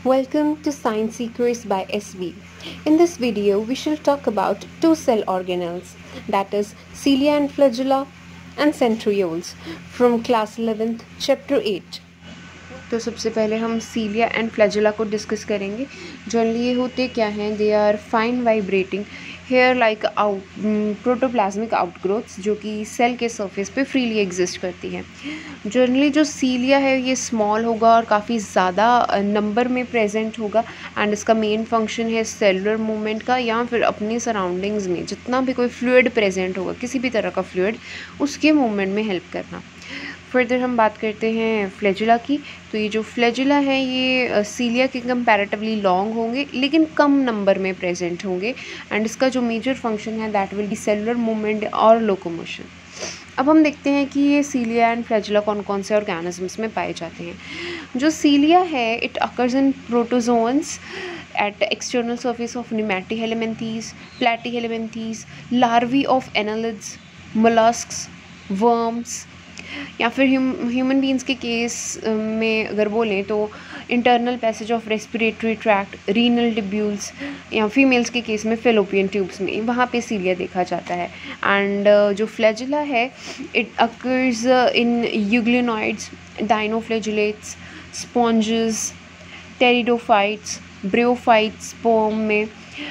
Welcome to Science Secrets by SV. In this video, we shall talk about two cell organelles, that is cilia and flagella and centrioles from class 11th, chapter 8. तो सबसे पहले हम cilia and flagella को discuss करेंगे। Generally ये होते क्या हैं, they are fine vibrating hair like protoplasmic outgrowths जो कि सेल के सरफेस पे फ्रीली एग्जिस्ट करती हैं। जनरली जो सीलिया है ये स्मॉल होगा और काफ़ी ज़्यादा नंबर में प्रेजेंट होगा एंड इसका मेन फंक्शन है सेलुलर मूवमेंट का, या फिर अपनी सराउंडिंग्स में जितना भी कोई फ्लूइड प्रेजेंट होगा, किसी भी तरह का फ्लूइड, उसके मूवमेंट में हेल्प करना। फर्दर हम बात करते हैं फ्लैजेला की। तो ये जो फ्लैजेला है ये सीलिया के कंपैरेटिवली लॉन्ग होंगे लेकिन कम नंबर में प्रेजेंट होंगे एंड इसका जो मेजर फंक्शन है that will be cellular movement और लोकोमोशन। अब हम देखते हैं कि ये सीलिया एंड फ्लैजेला कौन कौन से ऑर्गेनिजम्स में पाए जाते हैं। जो सीलिया है it occurs in protozoans at external surface of Nematohelminthes, Platyhelminthes, larvae of annelids, mollusks, worms, या फिर ह्यूमन बींग्स के केस में अगर बोलें तो internal passage of respiratory tract, renal tubules, या फीमेल्स के केस में फेलोपियन ट्यूब्स में, वहाँ पे सीलिया देखा जाता है। एंड जो फ्लैजेला है it occurs in euglenoids, dinoflagellates, sponges, pteridophytes, bryophytes sperm में,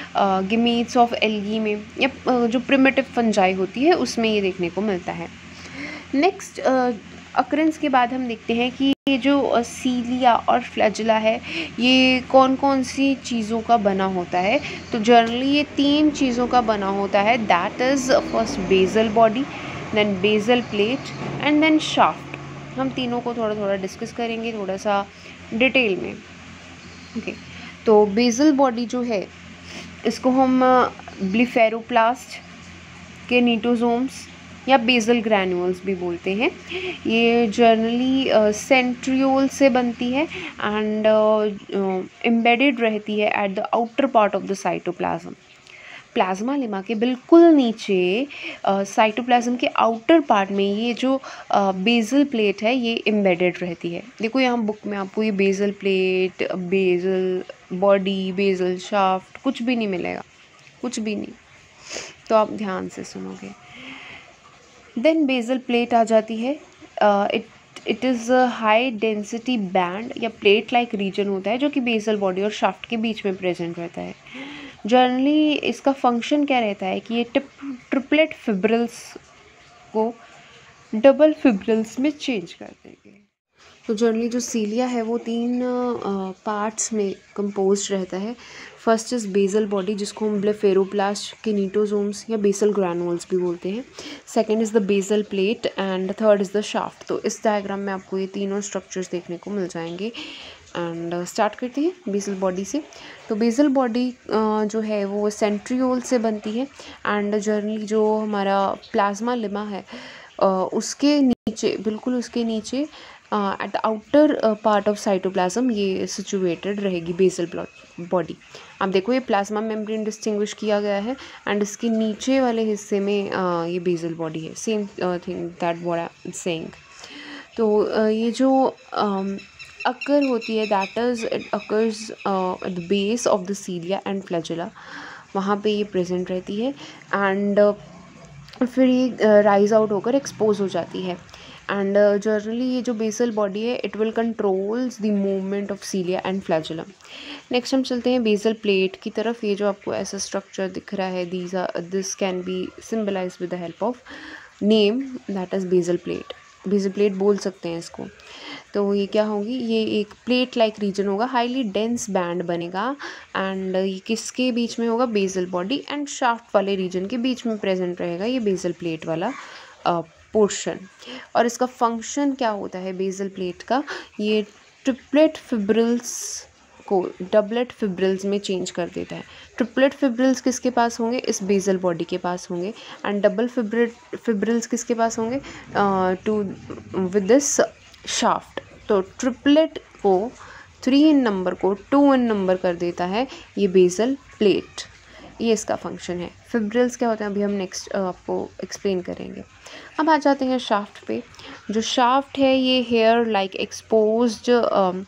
गिमीट्स ऑफ एल्गी में, या जो प्रिमिटिव फंजाई होती है उसमें ये देखने को मिलता है। नेक्स्ट अकरेंस के बाद हम देखते हैं कि ये जो सीलिया और फ्लैजेला है ये कौन कौन सी चीज़ों का बना होता है। तो जनरली ये 3 चीज़ों का बना होता है, that is first basal body, then basal plate and then shaft. हम तीनों को थोड़ा थोड़ा डिस्कस करेंगे थोड़ा सा डिटेल में। ओके तो बेसल बॉडी जो है इसको हम ब्लिफेरोप्लास्ट के नीटोजोम्स या बेसल ग्रैन्यूल्स भी बोलते हैं। ये जनरली सेंट्रियोल से बनती है एंड एम्बेडेड रहती है at the outer part of the cytoplasm. Plasmalemma के बिल्कुल नीचे साइटोप्लाज्म के आउटर पार्ट में ये जो बेसल प्लेट है ये एम्बेडेड रहती है। देखो यहाँ बुक में आपको ये basal plate, basal body, basal shaft कुछ भी नहीं मिलेगा, कुछ भी नहीं, तो आप ध्यान से सुनोगे। देन बेसल प्लेट आ जाती है। It is a high density band या प्लेट लाइक रीजन होता है जो कि बेसल बॉडी और शाफ्ट के बीच में प्रेजेंट रहता है। जनरली इसका फंक्शन क्या रहता है कि ये ट्रिपलेट फिब्रिल्स को डबल फिब्रिल्स में चेंज कर देंगे। तो जनरली जो सीलिया है वो 3 पार्ट्स में कंपोज रहता है। फर्स्ट इज़ बेसल बॉडी जिसको हम ब्लेफेरोप्लास्ट, किनीटोजोम्स या बेसल ग्रैनुल्स भी बोलते हैं। Second is the basal plate and third is the shaft. तो इस डायग्राम में आपको ये तीनों स्ट्रक्चर्स देखने को मिल जाएंगे। एंड स्टार्ट करते हैं बेसल बॉडी से। तो बेसल बॉडी जो है वो सेंट्रियोल से बनती है एंड जनरली जो हमारा प्लाज्मा लेमा है उसके नीचे, बिल्कुल उसके नीचे at the outer part of cytoplasm ये सिचुएटेड रहेगी बेसल बॉडी। आप देखो ये प्लाज्मा मेम्ब्रेन डिस्टिंग्विश किया गया है एंड इसके नीचे वाले हिस्से में ये बेसल बॉडी है। Same thing that what I am saying. तो ये जो अकर होती है that is it occurs at the base of the cilia and flagella, वहाँ पे ये प्रेजेंट रहती है एंड फिर ये राइज आउट होकर एक्सपोज हो जाती है। एंड जनरली ये जो बेसल बॉडी है it will controls the movement of cilia and flagella. Next हम चलते हैं बेसल प्लेट की तरफ। ये जो आपको ऐसा स्ट्रक्चर दिख रहा है this can be symbolise with the help of name that is basal plate. Basal plate बोल सकते हैं इसको। तो ये क्या होगी, ये एक प्लेट लाइक रीजन होगा, हाईली डेंस बैंड बनेगा एंड ये किसके बीच में होगा, बेसल बॉडी एंड शाफ्ट वाले रीजन के बीच में प्रेजेंट रहेगा ये बेसल प्लेट वाला पोर्शन। और इसका फंक्शन क्या होता है बेसल प्लेट का, ये ट्रिपलेट फिब्रिल्स को डबलेट फिब्रिल्स में चेंज कर देता है। ट्रिपलेट फिब्रिल्स किसके पास होंगे, इस बेसल बॉडी के पास होंगे एंड डबल फिब्रिल्स किसके पास होंगे, टू विद दिस शाफ्ट। तो ट्रिपलेट को 3 इन नंबर को 2 इन नंबर कर देता है ये बेसल प्लेट। ये इसका फंक्शन है। फिब्रिल्स क्या होते हैं अभी हम नेक्स्ट आपको एक्सप्लेन करेंगे। अब आ जाते हैं शाफ्ट पे। जो शाफ्ट है ये हेयर लाइक एक्सपोज्ड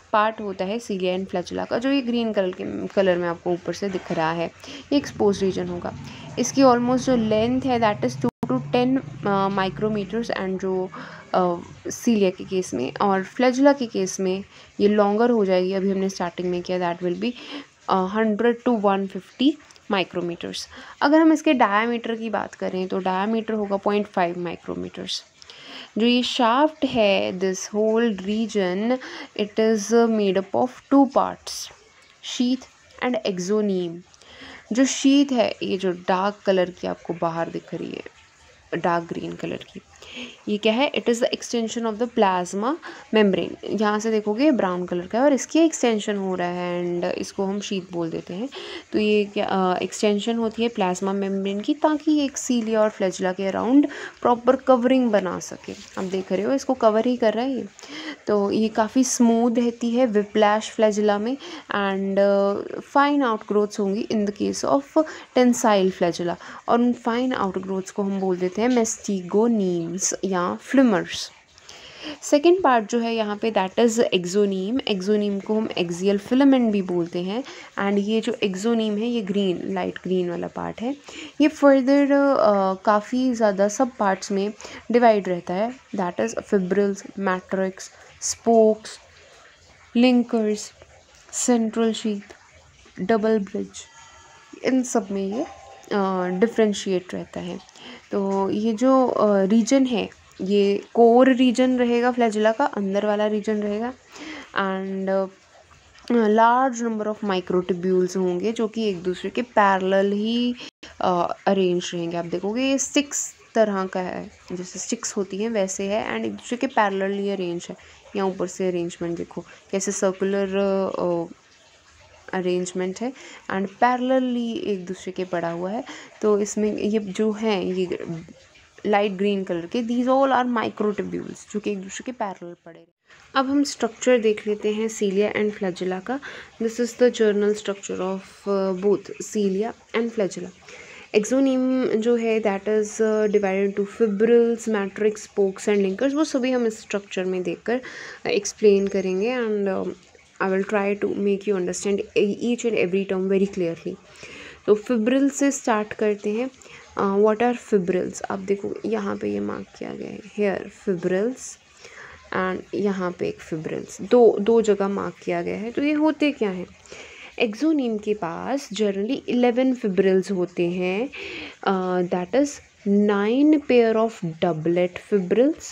पार्ट होता है सीलिया एंड फ्लैचुला का, जो ये ग्रीन कलर में आपको ऊपर से दिख रहा है, ये एक्सपोज रीजन होगा। इसकी ऑलमोस्ट जो लेंथ है that is 2 to 10 micrometres, and जो सीलिया के केस में और फ्लैचुला के केस में ये लॉन्गर हो जाएगी, अभी हमने स्टार्टिंग में किया, that will be 100 to 150 micrometres. अगर हम इसके डायामीटर की बात करें तो डायामीटर होगा 0.5 माइक्रोमीटर्स। जो ये शाफ्ट है, this whole region, it is made up of 2 parts, sheath and axoneme. जो शीथ है, ये जो डार्क कलर की आपको बाहर दिख रही है, डार्क ग्रीन कलर की, ये क्या है, it is the extension of the plasma membrane. यहाँ से देखोगे ब्राउन कलर का है और इसकी एक्सटेंशन हो रहा है, एंड इसको हम शीथ बोल देते हैं। तो ये क्या एक्सटेंशन होती है प्लाज्मा मेम्ब्रेन की, ताकि एक सीलिया और फ्लैचुला के अराउंड प्रॉपर कवरिंग बना सके। आप देख रहे हो इसको कवर ही कर रहा है ये। तो ये काफ़ी स्मूथ रहती है विप्लैश फ्लैचुला में, एंड फाइन आउटग्रोथ्स होंगी in the case of tinsel flagella, और उन फाइन आउटग्रोथ्स को हम बोल देते हैं मेस्टिगोनीम्स या फ्लिमर्स। सेकेंड पार्ट जो है यहाँ पे दैट इज़ एक्सोनीम। एक्सोनीम को हम एक्सियल फिलामेंट भी बोलते हैं, एंड ये जो एक्सोनीम है ये ग्रीन, लाइट ग्रीन वाला पार्ट है, ये फर्दर काफ़ी ज़्यादा सब पार्ट्स में डिवाइड रहता है, that is fibrils, matrix, spokes, linkers, central sheath, double bridge, इन सब में ये डिफ्रेंशिएट रहता है। तो ये जो रीजन है ये कोर रीजन रहेगा फ्लैचुला का, अंदर वाला रीजन रहेगा, and large number of microtubules होंगे जो कि एक दूसरे के पैरेलल ही अरेंज रहेंगे। आप देखोगे ये 6 तरह का है, जैसे 6 होती हैं वैसे है, एंड एक दूसरे के पैरेलली अरेंज है। यहाँ ऊपर से अरेंजमेंट देखो कैसे सर्कुलर अरेंजमेंट है, एंड पैरेलली एक दूसरे के पड़ा हुआ है। तो इसमें ये जो हैं ये लाइट ग्रीन कलर के, दीज ऑल आर माइक्रोट्यूब्यूल्स जो कि एक दूसरे के पैरेलल पड़े। अब हम स्ट्रक्चर देख लेते हैं सीलिया एंड फ्लैचुला का। This is the general structure of both cilia and flagella. Axoneme जो है that is divided to fibrils, matrix, spokes and linkers. वो सभी हम इस स्ट्रक्चर में देखकर एक्सप्लेन करेंगे, and I will try to make you understand each and every term very clearly. तो फिब्रिल से स्टार्ट करते हैं। What are fibrils? आप देखो यहाँ पे ये मार्क किया गया है, हेयर फिब्रिल्स, एंड यहाँ पे एक फिब्रिल्स, दो जगह मार्क किया गया है। तो ये होते क्या हैं? एक्सोनीम के पास जनरली 11 फिब्रिल्स होते हैं, that is 9 pair of doublet fibrils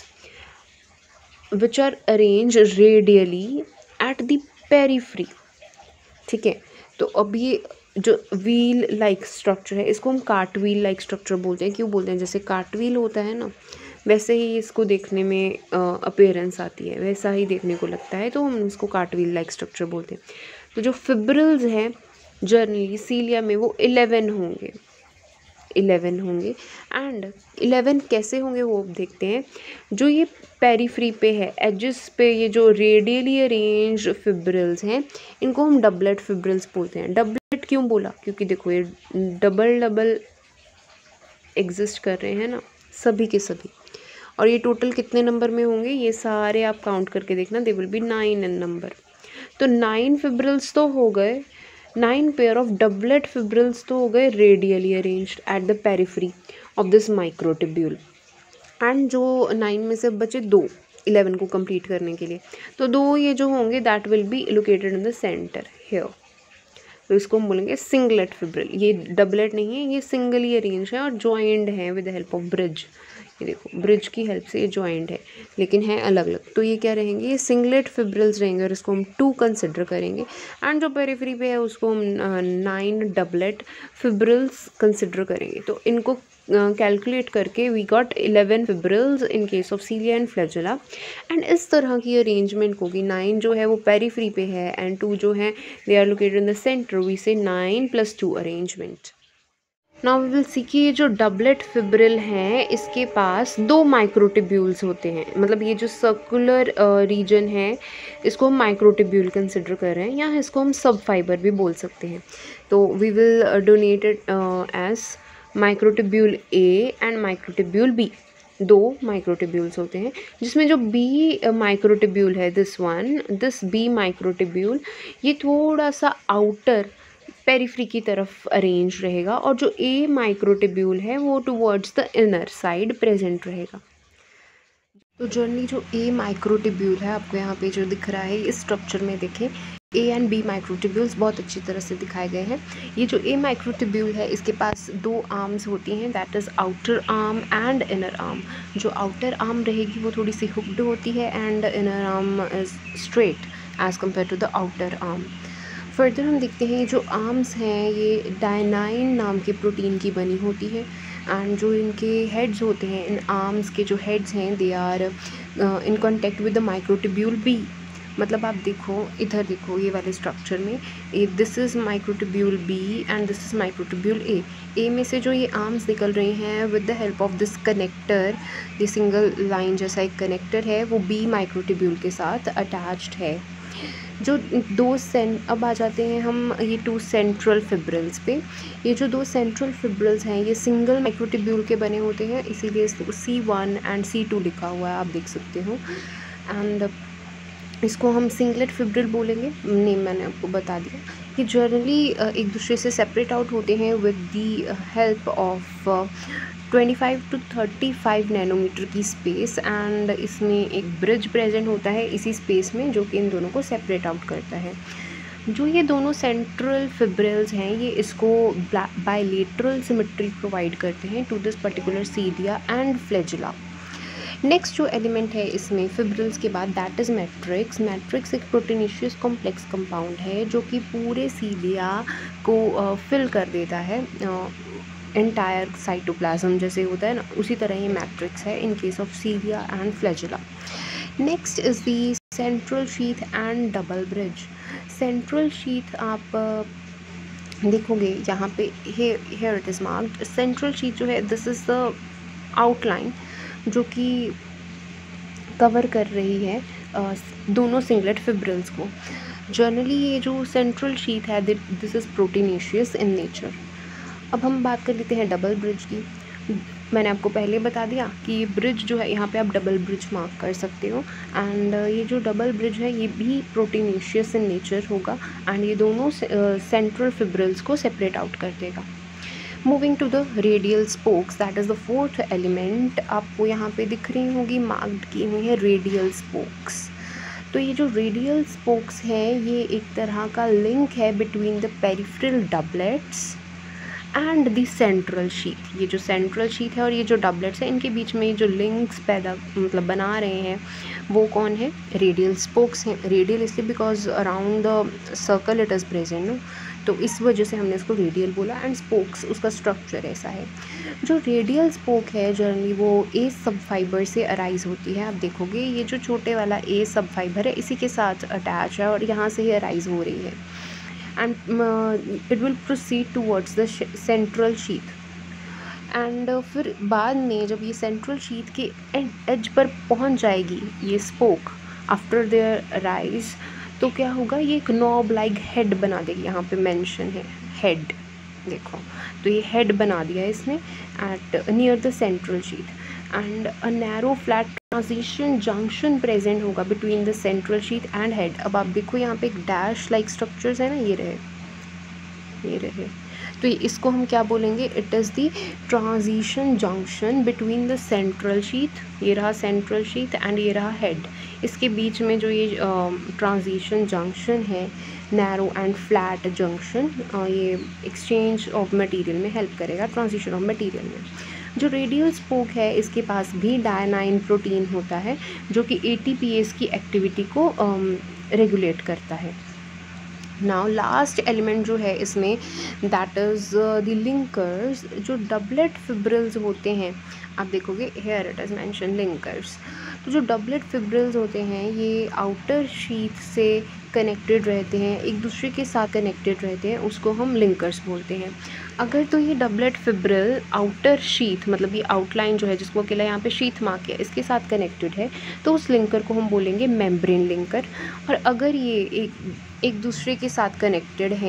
which are arrange radially at the periphery. ठीक है, तो अब ये जो व्हील लाइक स्ट्रक्चर है इसको हम कार्टव्हील लाइक स्ट्रक्चर बोलते हैं। क्यों बोलते हैं? जैसे कार्टव्हील होता है ना, वैसे ही इसको देखने में अपीयरेंस आती है, वैसा ही देखने को लगता है, तो हम इसको कार्टव्हील लाइक स्ट्रक्चर बोलते हैं। तो जो फिब्रिल्स हैं जनरली सीलिया में वो 11 होंगे, एंड 11 कैसे होंगे वो देखते हैं। जो ये पेरिफ्री पे है, एजेस पे, ये जो रेडियली अरेंज फिब्रिल्स हैं इनको हम डबलेट फिब्रिल्स बोलते हैं। डबलेट क्यों बोला? क्योंकि देखो ये डबल एग्जिस्ट कर रहे हैं ना सभी के सभी, और ये टोटल कितने नंबर में होंगे ये सारे आप काउंट करके देखना, they will be 9 in number. तो 9 फिब्रिल्स तो हो गए, 9 पेयर ऑफ डबलेट फिब्रिल्स तो हो गए radially arranged at the periphery of this microtubule, and जो 9 में से बचे 2 11 को कंप्लीट करने के लिए, तो 2 ये जो होंगे that will be located in the centre here. तो इसको हम बोलेंगे सिंगलेट फिब्रिल। ये डबलेट नहीं है, ये सिंगली अरेंज है और ज्वाइंड है विद हेल्प ऑफ ब्रिज। ये देखो ब्रिज की हेल्प से ये ज्वाइंट है, लेकिन है अलग अलग। तो ये क्या रहेंगे? ये सिंगलेट फिब्रिल्स रहेंगे, और इसको हम 2 कंसिडर करेंगे, एंड जो पेरिफेरी पे है उसको हम 9 डबलेट फिब्रिल्स कंसिडर करेंगे। तो इनको कैलकुलेट करके we got 11 fibrils in case of cilia and flagella, and इस तरह की अरेंजमेंट होगी। 9 जो है वो पेरिफेरी पे है, एंड 2 जो है they are located in the centre, we say 9 + 2 arrangement. Now we will see कि ये जो डबलेट फिब्रिल है इसके पास 2 माइक्रोट्यूब्यूल्स होते हैं, मतलब ये जो सर्कुलर रीजन है इसको हम माइक्रोट्यूब्यूल कंसिडर कर रहे हैं, या इसको हम सब फाइबर भी बोल सकते हैं। तो we will denote it as microtubule A and microtubule B. दो माइक्रोट्यूब्यूल्स होते हैं, जिसमें जो बी माइक्रोट्यूब्यूल है, दिस बी माइक्रोट्यूब्यूल, ये थोड़ा सा आउटर पेरिफ्री की तरफ अरेंज रहेगा, और जो ए माइक्रोट्यूब्यूल है वो towards the inner side present रहेगा। तो जनरली जो ए माइक्रोट्यूब्यूल है, आपको यहाँ पे जो दिख रहा है इस स्ट्रक्चर में देखें, ए एंड बी माइक्रोट्यूब्यूल्स बहुत अच्छी तरह से दिखाए गए हैं। ये जो ए माइक्रोट्यूब्यूल है, इसके पास दो आर्म्स होती हैं, that is outer arm and inner arm. जो आउटर आर्म रहेगी वो थोड़ी सी हुक्ड होती है, and inner arm is straight as compare to the outer arm. Further हम देखते हैं जो आर्म्स हैं ये डायनाइन नाम के प्रोटीन की बनी होती है, एंड जो इनके हेड्स होते हैं, इन आर्म्स के जो हेड्स हैं, they are in contact with the microtubule B. मतलब आप देखो, इधर देखो, ये वाले स्ट्रक्चर में this is microtubule B and this is microtubule A. A में से जो ये आर्म्स निकल रही हैं with the help of this connector, ये सिंगल लाइन जैसा एक कनेक्टर है, वो बी माइक्रोट्यूब्यूल के साथ अटैच्ड है। जो अब आ जाते हैं हम ये टू सेंट्रल फिब्रिल्स पे। ये जो दो सेंट्रल फिब्रिल्स हैं ये सिंगल माइक्रोट्यूब्यूल के बने होते हैं, इसीलिए C1 एंड C2 लिखा हुआ है, आप देख सकते हो। एंड इसको हम सिंगलेट फिब्रिल बोलेंगे, नहीं मैंने आपको बता दिया। ये जनरली एक दूसरे से सेपरेट आउट होते हैं with the help of 25 to 35 nanometre की स्पेस, एंड इसमें एक ब्रिज प्रेजेंट होता है इसी स्पेस में, जो कि इन दोनों को सेपरेट आउट करता है। जो ये दोनों सेंट्रल फिब्रिल्स हैं ये इसको बायलेटरल सिमेट्री प्रोवाइड करते हैं to this particular cilia and flagella. Next जो एलिमेंट है इसमें फिब्रिल्स के बाद, दैट इज़ मैट्रिक्स। मैट्रिक्स एक प्रोटीनेशियस कॉम्प्लेक्स कंपाउंड है जो कि पूरे सीलिया को फिल कर देता है, एंटायर साइटोप्लाज्म जैसे होता है ना, उसी तरह ये मैट्रिक्स है in case of cilia and flagella. Next is the central sheath and double bridge. Central sheath आप देखोगे यहाँ पे, here it is marked. Central sheath जो है, दिस इज़ द आउटलाइन जो कि कवर कर रही है दोनों सिंगलेट फिब्रिल्स को। जनरली ये जो सेंट्रल शीथ है, this is proteinaceous in nature. अब हम बात कर लेते हैं डबल ब्रिज की। मैंने आपको पहले बता दिया कि ये ब्रिज जो है, यहाँ पे आप डबल ब्रिज मार्क कर सकते हो, एंड ये जो डबल ब्रिज है ये भी प्रोटीनेशियस इन नेचर होगा, एंड ये दोनों सेंट्रल फिब्रिल्स को सेपरेट आउट कर देगा। Moving to the radial spokes, that is the fourth element. आपको यहाँ पे दिख रही होगी, मार्क्ड की हुई है रेडियल स्पोक्स। तो ये जो रेडियल स्पोक्स है ये एक तरह का लिंक है between the peripheral doublets and the central sheath. ये जो सेंट्रल शीथ है और ये जो डबलेट्स है, इनके बीच में जो लिंक्स बना रहे हैं वो कौन है? रेडियल स्पोक्स हैं। रेडियल इसलिए because around the circle it is present, no, तो इस वजह से हमने इसको रेडियल बोला, एंड स्पोक्स उसका स्ट्रक्चर ऐसा है। जो रेडियल स्पोक है जनरली वो ए सब फाइबर से अराइज होती है। आप देखोगे ये जो छोटे वाला ए सब फाइबर है इसी के साथ अटैच है और यहाँ से ही अराइज हो रही है, and it will proceed towards the central sheath. And फिर बाद में जब ये सेंट्रल शीथ के एज पर पहुँच जाएगी ये स्पोक आफ्टर देयर राइज, तो क्या होगा, ये एक नॉब लाइक हेड बना देगी। यहाँ पे मेंशन है हेड, देखो, तो ये हेड बना दिया है इसने at near the central sheath, and a narrow flat transition junction present होगा between the central sheath and head. अब आप देखो यहाँ पे एक डैश लाइक स्ट्रक्चर्स है ना, ये रहे, तो इसको हम क्या बोलेंगे? It is the transition junction between the central sheath, ये रहा सेंट्रल शीथ, एंड ये रहा हेड। इसके बीच में जो ये ट्रांजिशन जंक्शन है, नैरो एंड फ्लैट जंक्शन, ये एक्सचेंज ऑफ मटेरियल में हेल्प करेगा, ट्रांजिशन ऑफ मटेरियल में। जो रेडियल स्पोक है इसके पास भी डायनाइन प्रोटीन होता है जो कि ATPase की एक्टिविटी को रेगुलेट करता है। नाउ लास्ट एलिमेंट जो है इसमें, दैट इज़ द लिंकर्स। जो डबलेट फिब्रिल्स होते हैं, आप देखोगे here it is mention linkers. तो जो डबलेट फिब्रिल्स होते हैं ये आउटर शीथ से कनेक्टेड रहते हैं, एक दूसरे के साथ कनेक्टेड रहते हैं, उसको हम लिंकर्स बोलते हैं। अगर तो ये डबलेट फिब्रिल आउटर शीथ, मतलब ये आउटलाइन जो है जिसको अकेला यहाँ पे शीथ मार्क किया, इसके साथ कनेक्टेड है, तो उस लिंकर को हम बोलेंगे मेम्ब्रेन लिंकर। और अगर ये एक दूसरे के साथ कनेक्टेड हैं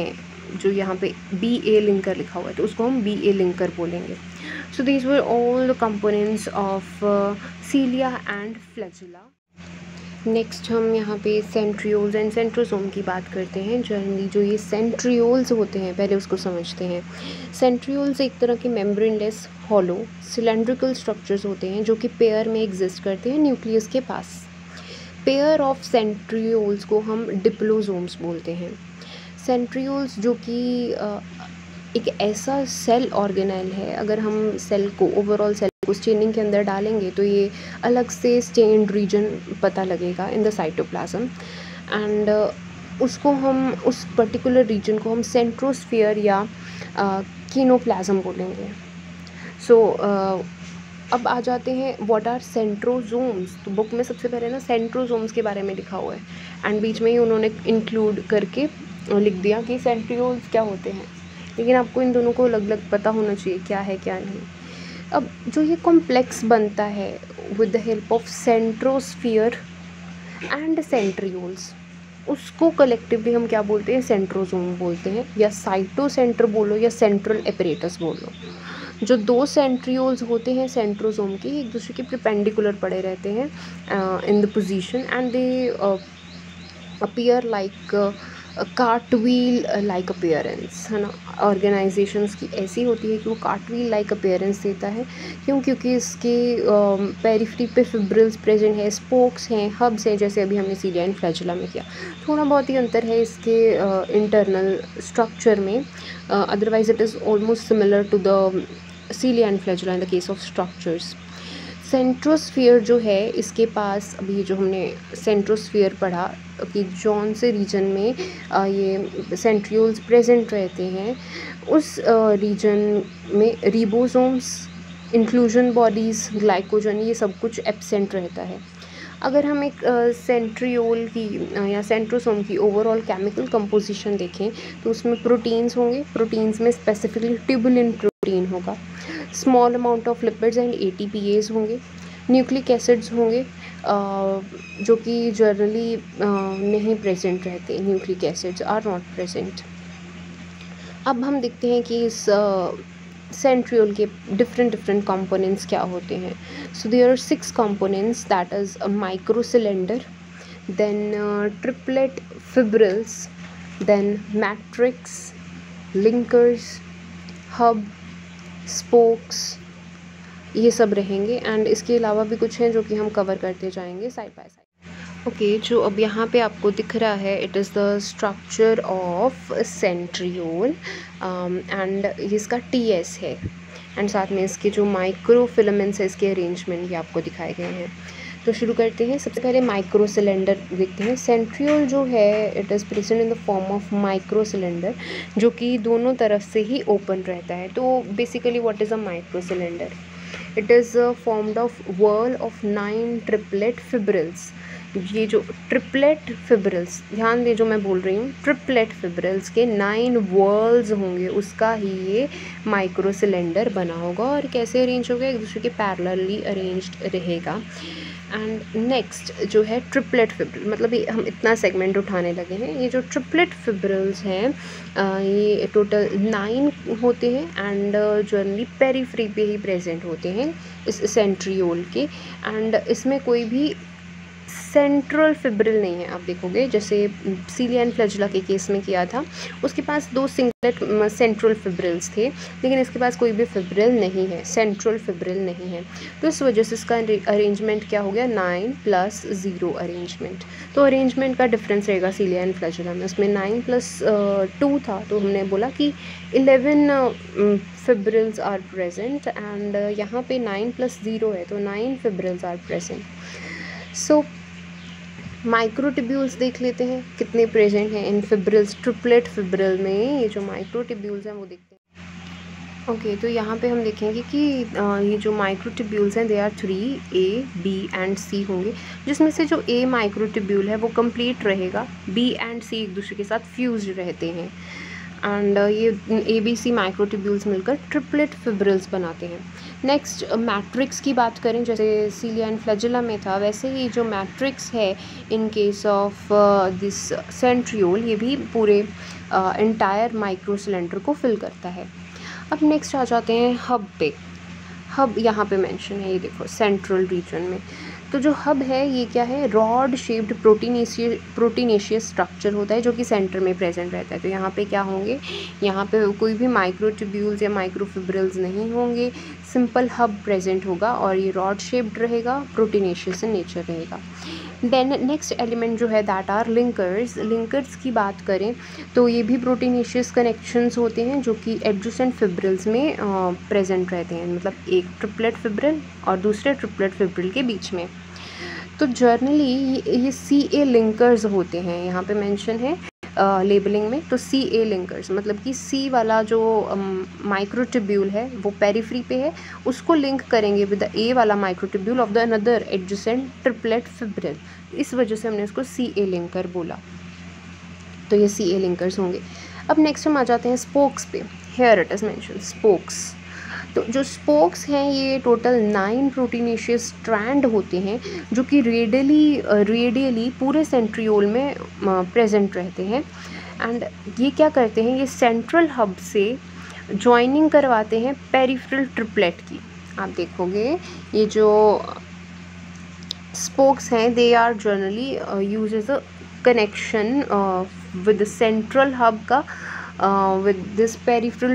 जो यहाँ पे बी ए लिंकर लिखा हुआ है तो उसको हम बी ए लिंकर बोलेंगे. So these were all the components of cilia and flagella. Next हम यहाँ पे सेंट्रियोल्स एंड सेंट्रोसोम की बात करते हैं. जनरली जो ये सेंट्रियोल्स होते हैं पहले उसको समझते हैं. सेंट्रियोल्स एक तरह के मेम्ब्रेनलेस हॉलो सिलेंड्रिकल स्ट्रक्चर्स होते हैं जो कि पेयर में एग्जिस्ट करते हैं न्यूक्लियस के पास. पेयर ऑफ सेंट्रियोल्स को हम डिप्लोसोम्स बोलते हैं. सेंट्रियोल्स जो कि एक ऐसा सेल ऑर्गेनेल है, अगर हम सेल को ओवरऑल सेल को स्टेनिंग के अंदर डालेंगे तो ये अलग से स्टेन्ड रीजन पता लगेगा इन द साइटोप्लाज्म एंड उसको हम उस पर्टिकुलर रीजन को हम सेंट्रोस्फीयर या कीनोप्लाज्म बोलेंगे. सो अब आ जाते हैं व्हाट आर सेंट्रोसोम्स. तो बुक में सबसे पहले ना सेंट्रोसोम्स के बारे में लिखा हुआ है एंड बीच में ही उन्होंने इंक्लूड करके लिख दिया कि सेंट्रियोल्स क्या होते हैं, लेकिन आपको इन दोनों को अलग अलग पता होना चाहिए क्या है क्या नहीं. अब जो ये कॉम्प्लेक्स बनता है with the help of centrosphere and centrioles, उसको कलेक्टिवली हम क्या बोलते हैं, सेंट्रोसोम बोलते हैं, या साइटोसेंटर बोलो या सेंट्रल एपरेटस बोलो. जो दो सेंट्रियोल्स होते हैं सेंट्रोसोम के एक दूसरे के परपेंडिकुलर पड़े रहते हैं in the position and they appear like cartwheel like appearance, है ना. ऑर्गेनाइजेशंस की ऐसी होती है कि वो कार्टव्हील लाइक अपीयरेंस देता है. क्यों? क्योंकि इसके पेरिफेरी पे फिब्रिल्स प्रेजेंट है, स्पोक्स हैं, हब्स हैं, जैसे अभी हमने सीलिया एंड फ्लैजिला में किया. थोड़ा बहुत ही अंतर है इसके इंटरनल स्ट्रक्चर में, otherwise it is almost similar to the cilia and flagella in the case of structures. Centrosphere जो है इसके पास, अभी जो हमने सेंट्रोस्फीयर पढ़ा कि जौन से रीजन में ये सेंट्रियोल्स प्रेजेंट रहते हैं, उस रीजन में रिबोसोम्स, इंक्लूजन बॉडीज़, ग्लाइकोजन, ये सब कुछ एब्सेंट रहता है. अगर हम एक सेंट्रियोल की या सेंट्रोसोम की ओवरऑल केमिकल कंपोजिशन देखें तो उसमें प्रोटीन्स होंगे. प्रोटीन्स में स्पेसिफिकली ट्यूबुलिन प्रोटीन होगा, small amount of lipids and ATPase होंगे, न्यूक्लिक एसिड्स होंगे जो कि जनरली नहीं प्रेजेंट रहते. Nucleic acids are not present. अब हम देखते हैं कि इस सेंट्रियोल के डिफरेंट कंपोनेंट्स क्या होते हैं. So there are 6 components, that is microcylinder, then triplet fibrils, then matrix, linkers, hub, spokes, ये सब रहेंगे. एंड इसके अलावा भी कुछ हैं जो कि हम कवर करते जाएंगे साइड बाय साइड. ओके, जो अब यहाँ पे आपको दिख रहा है it is the structure of centriole and इसका TS है एंड साथ में इसके जो माइक्रो फिलामेंट्स है इसके अरेंजमेंट भी आपको दिखाए गए हैं. तो शुरू करते हैं. सबसे पहले माइक्रो सिलेंडर देखते हैं. सेंट्रियोल जो है it is present in the form of micro cylinder जो कि दोनों तरफ से ही ओपन रहता है. तो basically what is a micro cylinder? It is formed of whorl of 9 triplet fibrils. ये जो ट्रिपलेट फिब्रिल्स, ध्यान दें जो मैं बोल रही हूँ, ट्रिपलेट फिब्रिल्स के 9 वर्ल्स होंगे, उसका ही ये माइक्रो सिलेंडर बना होगा. और कैसे अरेंज होगा? एक दूसरे के पैरेलली अरेंज्ड रहेगा. एंड नेक्स्ट जो है ट्रिपलेट फिब्रिल, मतलब ये हम इतना सेगमेंट उठाने लगे हैं. ये जो ट्रिपलेट फिब्रिल्स हैं ये टोटल 9 होते हैं एंड जनरली पेरिफेरी पे ही प्रेजेंट होते हैं इस सेंट्रियोल के. एंड इसमें कोई भी सेंट्रल फिब्रिल नहीं है. आप देखोगे जैसे सीलिया एंड फ्लैजिला के केस में किया था, उसके पास 2 सिंगलेट सेंट्रल फिब्रिल्स थे, लेकिन इसके पास कोई भी फिब्रिल नहीं है, सेंट्रल फिब्रिल नहीं है. तो इस वजह से इसका अरेंजमेंट क्या हो गया, 9 + 0 अरेंजमेंट. तो अरेंजमेंट का डिफरेंस रहेगा सीलिया एंड फ्लैजिला में. उसमें 9 + 2 था, तो हमने बोला कि 11 फिब्रिल्स आर प्रेजेंट एंड यहाँ पे 9 + 0 है, तो 9 fibrils are present. So microtubules देख लेते हैं कितने प्रेजेंट हैं इन फिब्रिल्स. ट्रिपलेट फिब्रिल में ये जो माइक्रोट्यूब्यूल्स हैं वो देखते हैं. ओके, तो यहाँ पे हम देखेंगे कि ये जो माइक्रोट्यूब्यूल्स हैं they are 3 A, B and C होंगे, जिसमें से जो A माइक्रोट्यूब्यूल है वो कंप्लीट रहेगा, B एंड C एक दूसरे के साथ फ्यूज रहते हैं एंड ये ABC माइक्रोट्यूब्यूल्स मिलकर ट्रिपलेट फिब्रिल्स बनाते हैं. नेक्स्ट मैट्रिक्स की बात करें, जैसे सीलिया एंड फ्लैजेला में था, वैसे ही जो मैट्रिक्स है in case of this centriole, ये भी पूरे एंटायर माइक्रो सिलेंडर को फिल करता है। अब नेक्स्ट आ जाते हैं हब पे। हब यहाँ पे मेंशन है, ये देखो सेंट्रल रीजन में। तो जो हब है ये क्या है, रॉड शेप्ड प्रोटीनेशियस स्ट्रक्चर होता है जो कि सेंटर में प्रेजेंट रहता है। तो यहाँ पे क्या होंगे, यहाँ पे कोई भी माइक्रोट्यूब्यूल्स या माइक्रोफिब्रिल्स नहीं होंगे, सिंपल हब प्रेजेंट होगा और ये रॉड शेप्ड रहेगा, प्रोटीनेशियस इन नेचर रहेगा। देन नेक्स्ट एलिमेंट जो है दैट आर लिंकर्स। लिंकर्स की बात करें तो ये भी प्रोटीनेशियस कनेक्शंस होते हैं जो कि एडजेसेंट फिब्रिल्स में प्रेजेंट रहते हैं, मतलब एक ट्रिपलेट फिब्रिल और दूसरे ट्रिपलेट फिब्रिल के बीच में। तो जर्नली ये CA लिंकर्स होते हैं, यहाँ पे मेंशन है लेबलिंग में। तो CA लिंकर्स मतलब कि C वाला जो माइक्रोट्यूब्यूल है वो पेरिफ्री पे है, उसको लिंक करेंगे विद द A वाला microtubule of the another adjacent triplet fibril, इस वजह से हमने इसको CA लिंकर बोला। तो ये CA लिंकर्स होंगे। अब नेक्स्ट हम आ जाते हैं स्पोक्स पे। Here it is mention spokes. तो जो स्पोक्स हैं ये टोटल 9 प्रोटीनेशियस स्ट्रैंड होते हैं जो कि रेडियली पूरे सेंट्रियोल में प्रेजेंट रहते हैं। एंड ये क्या करते हैं, ये सेंट्रल हब से जॉइनिंग करवाते हैं पेरिफेरल ट्रिपलेट की। आप देखोगे ये जो स्पोक्स हैं they are generally use as a connection with central hub का with this peripheral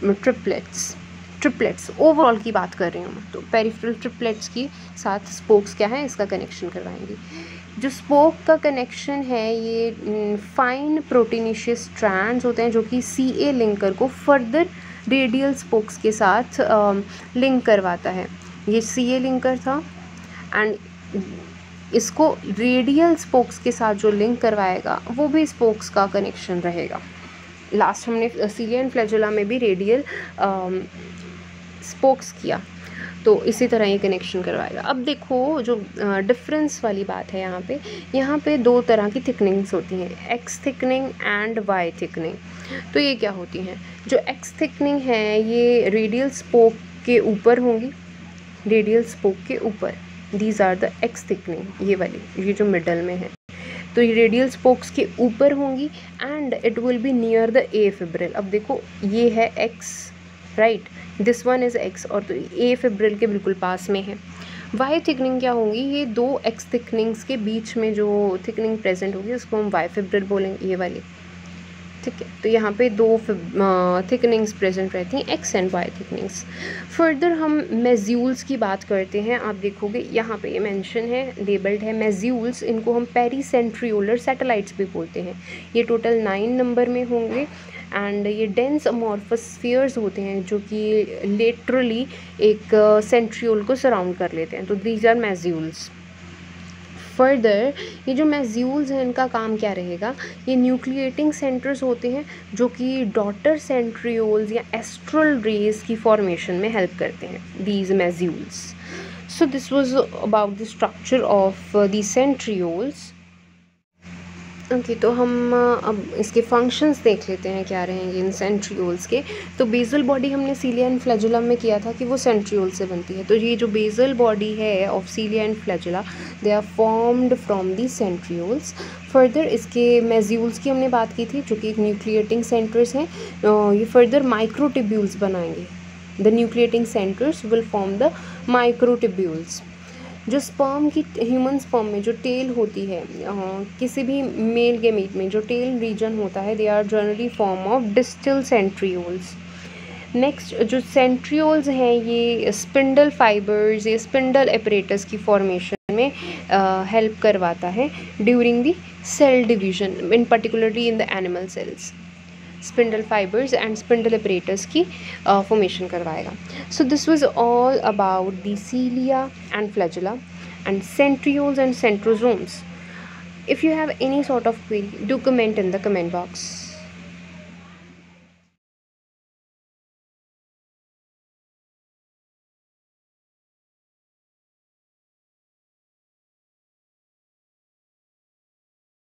triplets overall की बात कर रही हूँ। तो पेरिफेरल ट्रिपलेट्स की साथ स्पोक्स क्या है, इसका कनेक्शन करवाएंगे। जो स्पोक का कनेक्शन है ये फाइन प्रोटीनेशियस स्ट्रैंड्स होते हैं जो कि CA लिंकर को फर्दर रेडियल स्पोक्स के साथ लिंक करवाता है। ये CA लिंकर था एंड इसको रेडियल स्पोक्स के साथ जो लिंक करवाएगा वो भी स्पोक्स का कनेक्शन रहेगा। लास्ट हमने सीलिया एंड फ्लैजेला में भी रेडियल स्पोक्स किया, तो इसी तरह ये कनेक्शन करवाएगा। अब देखो जो डिफरेंस वाली बात है, यहाँ पे 2 तरह की थिकनिंग्स होती हैं, X thickening and Y thickening. तो ये क्या होती हैं, जो X थिकनिंग है ये रेडियल स्पोक के ऊपर होंगी, रेडियल स्पोक के ऊपर, these are the X thickening, ये वाली, ये जो मिडल में है। तो ये रेडियल स्पोक्स के ऊपर होंगी and it will be near the A fibril. अब देखो ये है X, right, this one is X, और तो A फिब्रिल के बिल्कुल पास में है। Y थिकनिंग क्या होंगी, ये 2 X थिकनिंग्स के बीच में जो थिकनिंग प्रेजेंट होगी उसको हम Y फिब्रिल बोलेंगे, ये वाली, ठीक है। तो यहाँ पे 2 थिकनिंग्स प्रेजेंट रहती हैं, X and Y thickenings. Further हम मेज्यूल्स की बात करते हैं। आप देखोगे यहाँ पे ये मेंशन है, लेबल्ड है मेज्यूल्स, इनको हम पेरीसेंट्रियोलर सैटेलाइट्स भी बोलते हैं। ये टोटल 9 नंबर में होंगे एंड ये डेंस अमॉर्फस स्फीयर्स होते हैं जो कि लेटरली एक सेंट्रियोल को सराउंड कर लेते हैं। तो दीज आर मेज्यूल्स। फर्दर ये जो मेज्यूल्स हैं इनका काम क्या रहेगा, ये न्यूक्लिएटिंग सेंटर्स होते हैं जो कि डॉटर सेंट्रियोल्स या एस्ट्रल रेज की फॉर्मेशन में हेल्प करते हैं, these molecules. So this was about the structure of the centrioles. Okay, तो हम अब इसके फंक्शंस देख लेते हैं क्या रहेंगे इन सेंट्रियोल्स के। तो बेसल बॉडी हमने सीलिया एंड फ्लैजेला में किया था कि वो सेंट्रियोल से बनती है। तो ये जो बेसल बॉडी है of cilia and flagella they are formed from the centrioles. Further इसके मेज्यूल्स की हमने बात की थी जो कि एक न्यूक्लिएटिंग सेंटर्स हैं, ये फर्दर माइक्रोट्यूब्यूल्स बनाएंगे। The nucleating centres will form the microtubules. जो स्पर्म की, ह्यूमन स्पर्म में जो टेल होती है, किसी भी मेल गैमीट में जो टेल रीजन होता है, they are generally form of distal centrioles. Next जो सेंट्रियोल्स हैं ये स्पिंडल फाइबर्स या स्पिंडल एपरेटस की फॉर्मेशन में हेल्प करवाता है during the cell division, in particularly in the animal cells. Spindle fibres and spindle apparatus की फॉर्मेशन करवाएगा। So this was all about the cilia and flagella and centrioles and centrosomes. If you have any sort of query, do comment in the comment box.